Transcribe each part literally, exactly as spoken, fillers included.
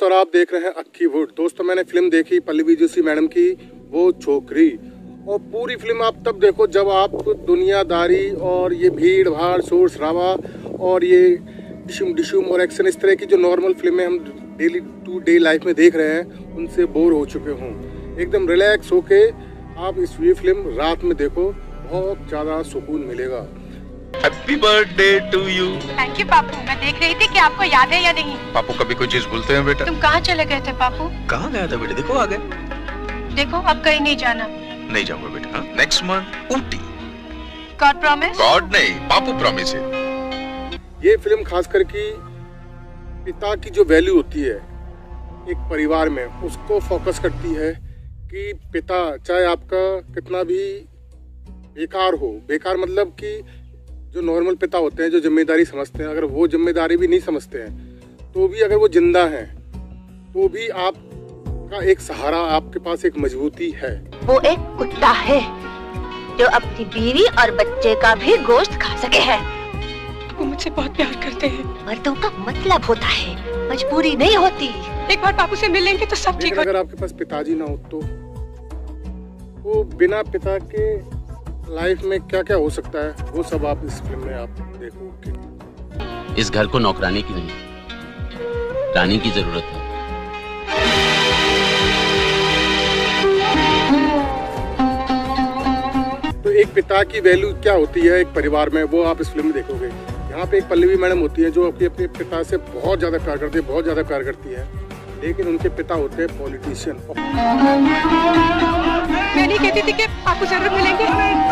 दोस्त और आप देख रहे हैं अक्की वुड। दोस्तों मैंने फिल्म देखी पल्लवी जोशी मैडम की वो छोकरी, और पूरी फिल्म आप तब देखो जब आप दुनियादारी और ये भीड़ भाड़ शोर शराबा और ये डिशुम डिशुम और एक्शन इस तरह की जो नॉर्मल फिल्में हम डेली टू डे लाइफ में देख रहे हैं उनसे बोर हो चुके हों। एकदम रिलैक्स होके आप इस ये फिल्म रात में देखो, बहुत ज़्यादा सुकून मिलेगा। Happy birthday to you. Thank you Papu. मैं देख रही थी कि आपको याद है या नहीं। पापू कभी कोई चीज भूलते हैं बेटा? तुम कहाँ चले गए थे पापू? कहाँ गया था बेटा? देखो आ गए। देखो अब कहीं नहीं जाना। नहीं जाऊंगा बेटा। Next month Ooty. God promise? God नहीं, पापू प्रॉमिस है। ये फिल्म खास करके पिता की जो वैल्यू होती है एक परिवार में उसको फोकस करती है कि पिता चाहे आपका कितना भी बेकार हो, बेकार मतलब कि जो नॉर्मल पिता होते हैं जो जिम्मेदारी समझते हैं, अगर वो जिम्मेदारी भी नहीं समझते हैं तो भी अगर वो जिंदा हैं तो भी आपका एक सहारा, आपके पास एक मजबूती है। वो एक कुत्ता है जो अपनी बीवी और बच्चे का भी गोश्त खा सके है। वो मुझसे बहुत प्यार करते हैं। मर्दों का मतलब होता है, मजबूरी नहीं होती। एक बार पापू से मिल लेंगे तो सब ठीक हो। अगर आपके पास पिताजी ना हो तो वो बिना पिता के लाइफ में क्या क्या हो सकता है वो सब आप इस फिल्म में आप देखोगे। इस घर को नौकरानी की नहीं रानी की जरूरत है। तो एक पिता की वैल्यू क्या होती है एक परिवार में वो आप इस फिल्म में देखोगे। यहाँ पे एक पल्लवी मैडम होती है जो अपने अपने पिता से बहुत ज्यादा प्यार करती है, बहुत ज्यादा प्यार करती है, लेकिन उनके पिता होते हैं पॉलिटिशियन। मैं नहीं कहती थी कि आपको जरूर मिलेंगे।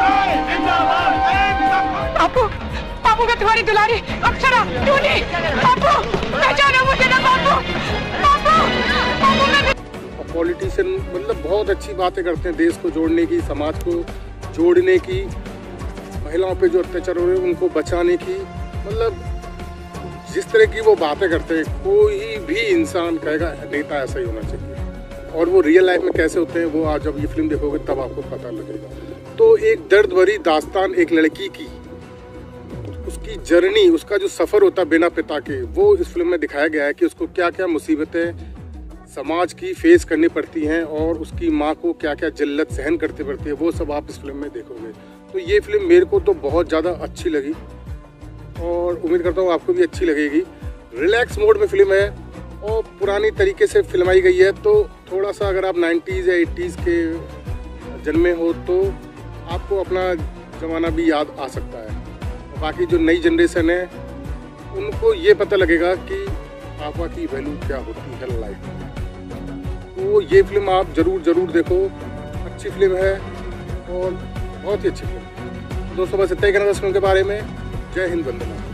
पापू, पापू मैं तुम्हारी दुलारी अक्षरा टूनी। पापू पहचानो मुझे ना पापू। पापू, पापू मैं पॉलिटिशियन मतलब बहुत अच्छी बातें करते हैं देश को जोड़ने की, समाज को जोड़ने की, महिलाओं पे जो अत्याचार हो रहे हैं उनको बचाने की, मतलब जिस तरह की वो बातें करते हैं कोई भी इंसान कहेगा नेता ऐसा ही होना चाहिए। और वो रियल लाइफ में कैसे होते हैं वो आज जब ये फिल्म देखोगे तब आपको पता लगेगा। तो एक दर्द भरी दास्तान एक लड़की की, उसकी जर्नी, उसका जो सफ़र होता है बिना पिता के, वो इस फिल्म में दिखाया गया है कि उसको क्या क्या मुसीबतें समाज की फेस करनी पड़ती हैं और उसकी माँ को क्या क्या जिल्लत सहन करनी पड़ती है, वो सब आप इस फिल्म में देखोगे। तो ये फिल्म मेरे को तो बहुत ज़्यादा अच्छी लगी और उम्मीद करता हूँ आपको भी अच्छी लगेगी। रिलैक्स मोड में फिल्म है और पुरानी तरीके से फिल्माई गई है, तो थोड़ा सा अगर आप नाइन्टीज़ या एट्टीज़ के जन्मे हो तो आपको अपना ज़माना भी याद आ सकता है। और बाकी जो नई जनरेशन है उनको ये पता लगेगा कि पापा की वैल्यू क्या होती है लाइफ में। तो ये फिल्म आप ज़रूर ज़रूर देखो, अच्छी फिल्म है और बहुत ही अच्छी फिल्म। दोस्तों बस इतना ही कहना था इस फिल्म के बारे में। जय हिंद, वंदना।